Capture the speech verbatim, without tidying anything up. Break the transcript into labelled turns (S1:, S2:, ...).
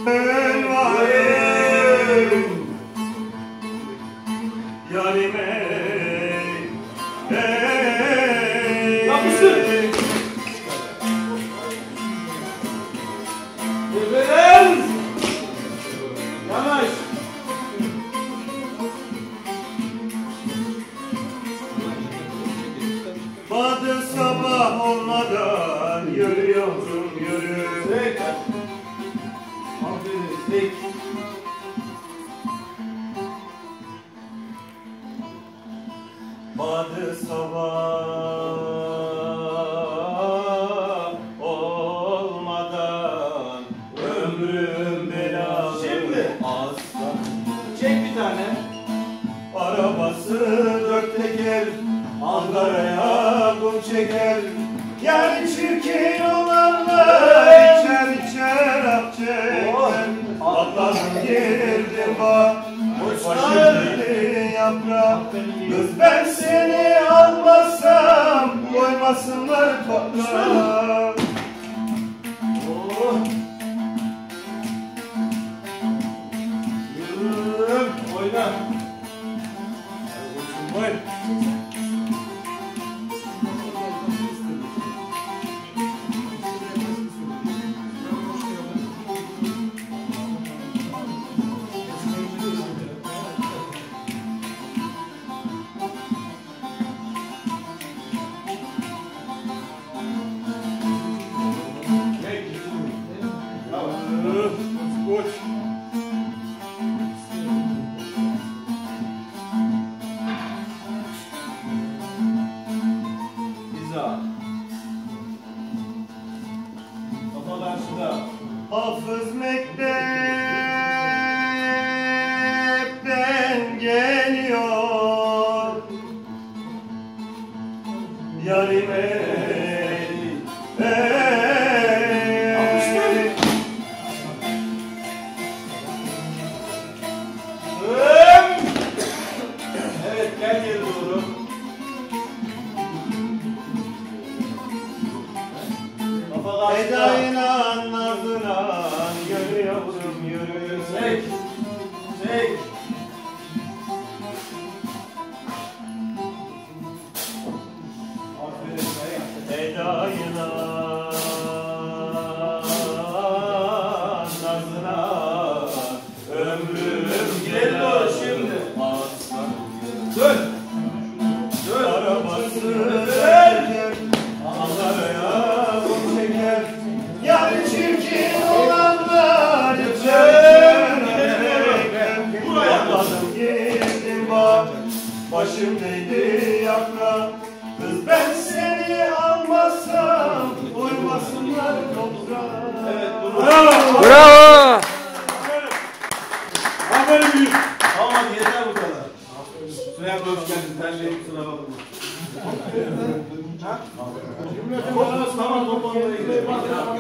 S1: Yarime
S2: Yapıştır. Evet. Yavaş.
S1: Badisabah olmadan yürü yavrum yürü.
S2: Tek. Aferin. Tek.
S1: Badisabah olmadan ömrüm belalı.
S2: Şimdi.
S1: Aslan.
S2: Çek bir tane.
S1: Arabası dört teker, Ankara'ya kum çeker. Yani çirkin olanlar içer içer ak çeker. Atladım girdim bak, başım deli yaprak. Kız ben seni almasam, koymasınlar toprağa.
S2: Oh. Yürü. Oyna.
S1: Oy. Koç.
S2: Biza. Kafa karşıda.
S1: Hafız mektepten geliyor. Yarime
S2: Evet, gel geri doğru. Kafa karşıda.
S1: Edayla nazına yürü yavrum yürü.
S2: Çek. Çek. Aferin be.
S1: Edayla nazına ömrüm
S2: Geri doğru şimdi.
S1: aslan.
S2: Dön. Dön.
S1: Arabası
S2: Dön.
S1: çeker, Ankara'ya kum çeker. Yani çirkin olanlar içer
S2: Buraya.
S1: Atladım girdim bak, başım değdi yaprağa. Kız ben seni almasam, uymasınlar toprağa.
S2: Evet, dur.
S1: Bravo!
S3: Bravo!
S2: Aferin büyük. Tamam hadi yeter bu kadar. Şuraya hoş geldin. Her şeyi kusura bakma. Ha? Tamam, tamam, toplanmayı.